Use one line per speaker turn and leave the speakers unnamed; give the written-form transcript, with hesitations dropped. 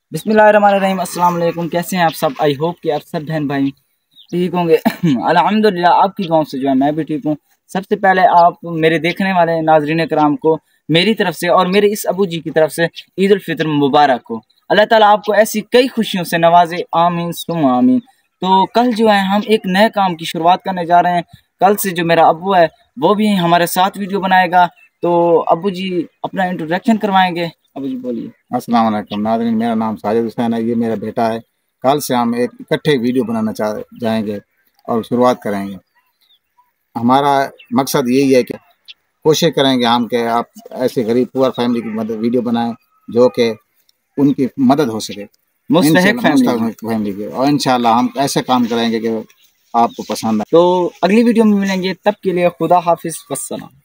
बिस्मिल्लाहिर्रहमानिर्रहीम। अस्सलाम वालेकुम। कैसे हैं आप सब? आई होप कि आप सब बहन भाई ठीक होंगे। अल्हम्दुलिल्लाह आपकी दुआओं से जो है मैं भी ठीक हूँ। सबसे पहले आप मेरे देखने वाले नाज़रीन कराम को मेरी तरफ से और मेरे इस अबू जी की तरफ से ईद उल फितर मुबारक हो। अल्लाह ताला आपको ऐसी कई खुशियों से नवाजे, आमीन सुम्मा आमीन। तो कल जो है हम एक नए काम की शुरुआत करने जा रहे हैं। कल से जो मेरा अब्बू है वो भी हमारे साथ वीडियो बनाएगा। तो अब्बू जी अपना इंट्रोडक्शन करवाएंगे। अब्बू जी बोलिए।
अस्सलाम वालेकुम नाज़रीन, मेरा नाम साजिद हुसैन है। ये मेरा बेटा है। कल से हम एक इकट्ठे वीडियो बनाना चाह जाएंगे और शुरुआत करेंगे। हमारा मकसद यही है कि कोशिश करेंगे हम कि आप ऐसे गरीब पुअर फैमिली की मदद वीडियो बनाएं जो कि उनकी मदद हो सके
मुस्तहिक
इंशाल्लाह,
फैमिली की।
मुस्तक़बिल फैमिली की। और इंशाल्लाह हम ऐसे काम करेंगे कि आपको पसंद आए।
तो अगली वीडियो में मिलेंगे, तब के लिए खुदा हाफिज, वस्सलाम।